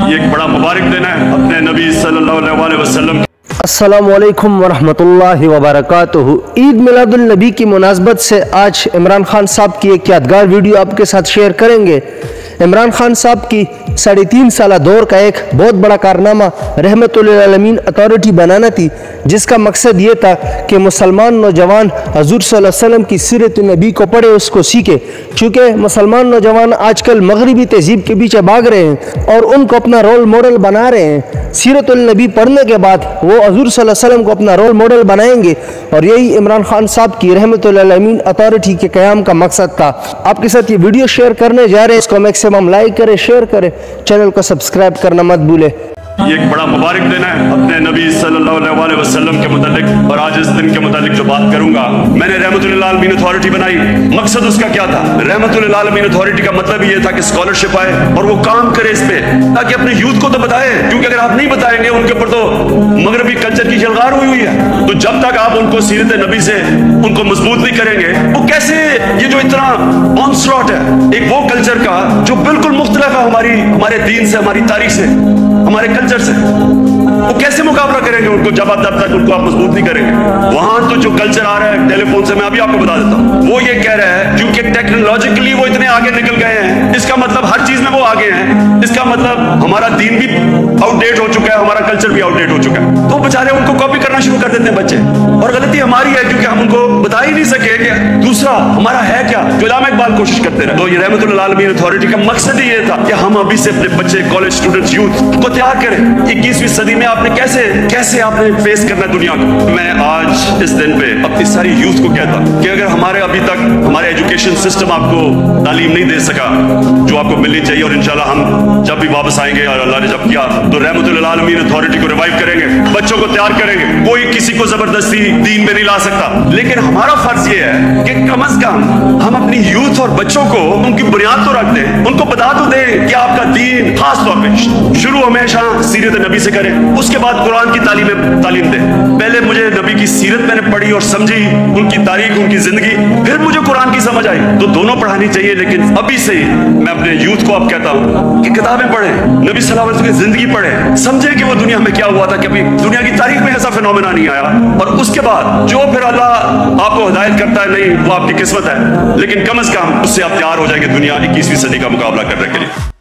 ये एक बड़ा मुबारक दिन है अपने नबी सल्लल्लाहु अलैहि वसल्लम। अस्सलामु अलैकुम वरहमतुल्लाहि वबरकातुहू। ईद मिलादुल नबी की मुनासबत से आज इमरान खान साहब की एक यादगार वीडियो आपके साथ शेयर करेंगे। इमरान खान साहब की 3.5 साल दौर का एक बहुत बड़ा कारनामा रहमतुल आलमीन अथॉरिटी बनाना थी, जिसका मकसद ये था कि मुसलमान नौजवान हजूर सल्लल्लाहु अलैहि वसल्लम की सीरत नबी को पढ़े, उसको सीखे। चूँकि मुसलमान नौजवान आजकल मगरिबी तहजीब के पीछे भाग रहे हैं और उनको अपना रोल मॉडल बना रहे हैं। सीरत नबी पढ़ने के बाद वो हजूर सल्लल्लाहु अलैहि वसल्लम को अपना रोल मॉडल बनाएंगे, और यही इमरान खान साहब की रहमतुल आलमीन अथॉरिटी के क़याम का मकसद था। आपके साथ ये वीडियो शेयर करने जा रहे हैं, इसको मैक्सिमम लाइक करें, शेयर करें, चैनल को सब्सक्राइब करना मत भूलें। ये एक बड़ा मुबारक दिन है अपने नबी सल्लल्लाहु अलैहि वसल्लम के मुतालिक, और आज इस दिन के मुतालिक जो बात करूंगा, मैंने रहमतुल आलमीन अथॉरिटी बनाई। मकसद उसका क्या था? रहमतुल आलमीन अथॉरिटी का मतलब ये था कि स्कॉलरशिप आए और वो काम करे इस पे, ताकि अपने यूथ को तो बताए, क्योंकि अगर आप नहीं बताएंगे उनके ऊपर तो मगरबी कल्चर की यलगार हुई है। तो जब तक आप उनको सीरत नबी से उनको मजबूत नहीं करेंगे, वो कैसे ये जो इतना ऑनस्लॉट है एक वो कल्चर का जो बिल्कुल मुख्तलिफ है हमारे दीन से, हमारी तारीख से, हमारे कल्चर से, वो कैसे मुकाबला करेंगे उनको जब तक उनको आप मजबूत नहीं करेंगे। वहां तो जो कल्चर आ रहा है टेलीफोन से, मैं अभी आपको बता देता हूं, वो ये कह रहा है क्योंकि टेक्नोलॉजिकली वो इतने आगे निकल गए हैं, इसका मतलब हर चीज में वो आगे हैं, इसका मतलब हमारा दीन भी आउटडेट हो चुका है, हमारा कल्चर भी आउटडेट हो चुका है। तो बेचारे उनको कॉपी करना शुरू कर देते हैं बच्चे, और गलती हमारी है क्योंकि हम उनको बता ही नहीं सके कि दूसरा हमारा है क्या, जो इल्लामा इकबाल कोशिश करते रहे। तो ये रहमतुल आलमीन अथॉरिटी का मकसद ही ये था कि हम अभी से अपने बच्चे, कॉलेज स्टूडेंट्स, यूथ को तैयार करें 21वीं सदी में आपने कैसे आपने फेस करना है दुनिया को। मैं आज इस दिन पे अपनी सारी यूथ को कहता कि अगर हमारे अभी तक हमारे एजुकेशन सिस्टम आपको तालीम नहीं दे सका जो आपको मिलनी चाहिए, और इंशाल्लाह हम जब भी वापस आएंगे और अल्लाह ने जब किया तो रहमतुल आलमीन अथॉरिटी को रिवाइव करेंगे, बच्चों को तैयार करेंगे। कोई किसी को जबरदस्ती दीन में नहीं ला सकता, लेकिन हमारा फर्ज ये है कि कम अज कम हम अपनी यूथ और बच्चों को उनकी बुनियाद तो रख दें, उनको बता तो दें कि आपका दीन खास तौर पे शुरू हमेशा सीरत नबी से करें, उसके बाद कुरान की तालीम दें। पहले मुझे नबी की सीरत मैंने पढ़ी और समझी, उनकी तारीख, उनकी जिंदगी, फिर मुझे कुरान की समझ आई। तो दोनों पढ़ानी चाहिए, लेकिन अभी से ही मैं अपने यूथ को अब कहता हूँ कि किताबें पढ़ें, नबी सल्लल्लाहु अलैहि वसल्लम की जिंदगी पढ़ें, समझें कि वो दुनिया में क्या हुआ था, कभी दुनिया की तारीख में ऐसा फिनोमेना नहीं आया। और उसके बाद जो फिर अल्लाह आपको हिदायत करता है, नहीं वो आपकी किस्मत है, लेकिन कम अज कम उससे आप तैयार हो जाएंगे दुनिया 21वीं सदी का मुकाबला करने के लिए।